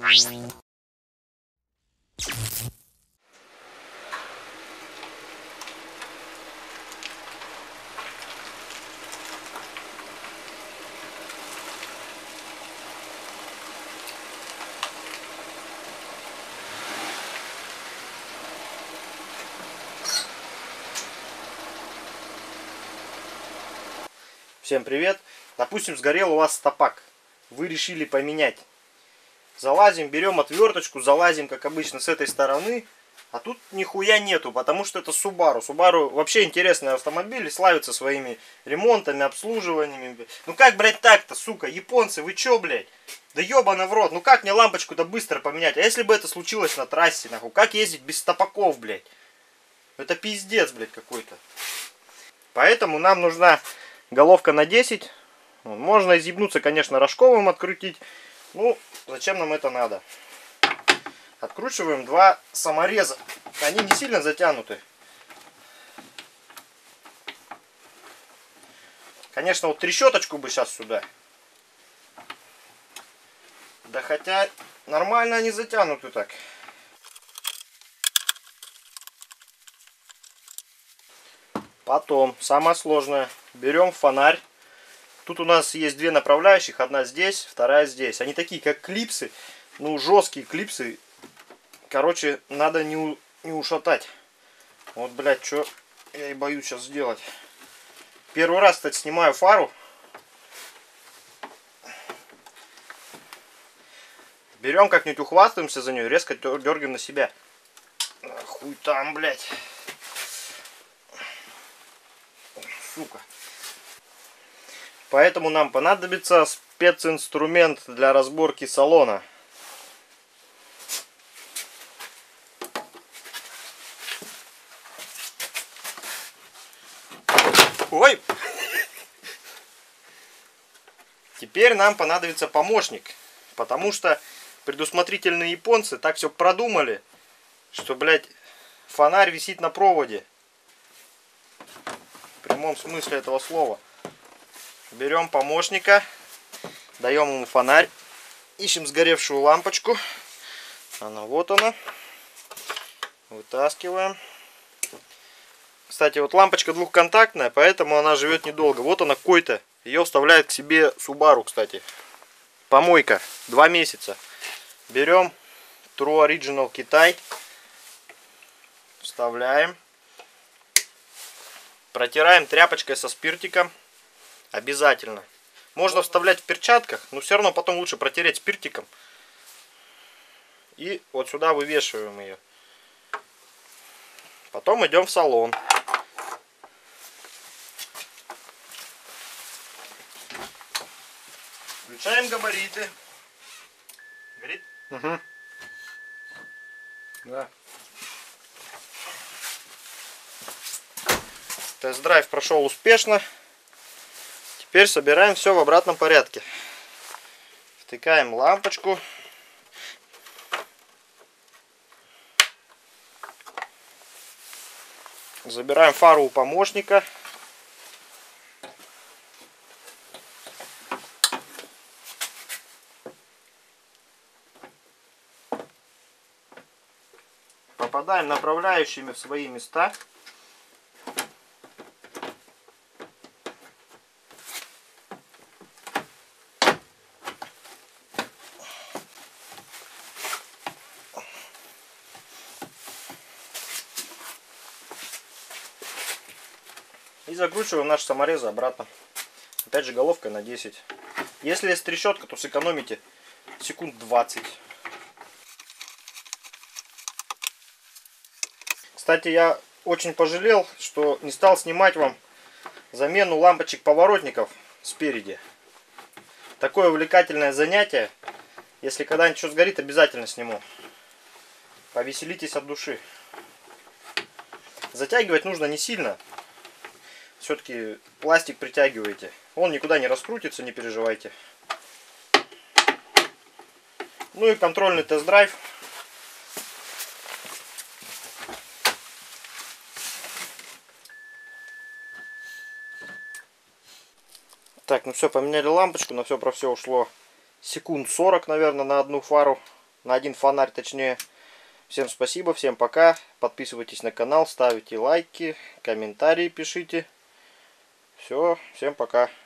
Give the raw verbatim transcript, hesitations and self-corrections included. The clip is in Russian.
Всем привет! Допустим, сгорел у вас стопак. Вы решили поменять. Залазим, берем отверточку, залазим, как обычно, с этой стороны. А тут нихуя нету, потому что это Subaru. Subaru вообще интересный автомобиль, славится своими ремонтами, обслуживаниями. Ну как, блядь, так-то, сука, японцы, вы чё, блядь? Да ёбана в рот, ну как мне лампочку-то быстро поменять? А если бы это случилось на трассе, нахуй? Как ездить без стопаков, блядь? Это пиздец, блядь, какой-то. Поэтому нам нужна головка на десять. Можно изъебнуться, конечно, рожковым открутить. Ну, зачем нам это надо? Откручиваем два самореза. Они не сильно затянуты. Конечно, вот трещоточку бы сейчас сюда. Да хотя нормально они затянуты так. Потом, самое сложное. Берем фонарь. Тут у нас есть две направляющих. Одна здесь, вторая здесь. Они такие, как клипсы. Ну, жесткие клипсы. Короче, надо не, у, не ушатать. Вот, блядь, что я и боюсь сейчас сделать. Первый раз, кстати, снимаю фару. Берем как-нибудь, ухватываемся за нее, резко дергаем на себя. Хуй там, блядь. Сука. Поэтому нам понадобится специнструмент для разборки салона. Ой! Теперь нам понадобится помощник. Потому что предусмотрительные японцы так все продумали, что, блядь, фонарь висит на проводе. В прямом смысле этого слова. Берем помощника, даем ему фонарь, ищем сгоревшую лампочку. Она вот она. Вытаскиваем. Кстати, вот лампочка двухконтактная, поэтому она живет недолго. Вот она, койта. Ее вставляет к себе Subaru, кстати. Помойка. Два месяца. Берем True Original Китай. Вставляем. Протираем тряпочкой со спиртиком. Обязательно. Можно вставлять в перчатках, но все равно потом лучше протереть спиртиком. И вот сюда вывешиваем ее. Потом идем в салон. Включаем габариты. Горит? Угу. Да. Тест-драйв прошел успешно. Теперь собираем все в обратном порядке. Втыкаем лампочку. Забираем фару у помощника. Попадаем направляющими в свои места. И закручиваем наши саморезы обратно. Опять же, головкой на десять. Если есть трещотка, то сэкономите секунд двадцать. Кстати, я очень пожалел, что не стал снимать вам замену лампочек поворотников спереди. Такое увлекательное занятие. Если когда-нибудь что сгорит, обязательно сниму. Повеселитесь от души. Затягивать нужно не сильно. Все-таки пластик притягиваете. Он никуда не раскрутится, не переживайте. Ну и контрольный тест-драйв. Так, ну все, поменяли лампочку. На все про все ушло секунд сорок, наверное, на одну фару. на один фонарь точнее. Всем спасибо, всем пока. Подписывайтесь на канал, ставите лайки, комментарии пишите. Все, всем пока.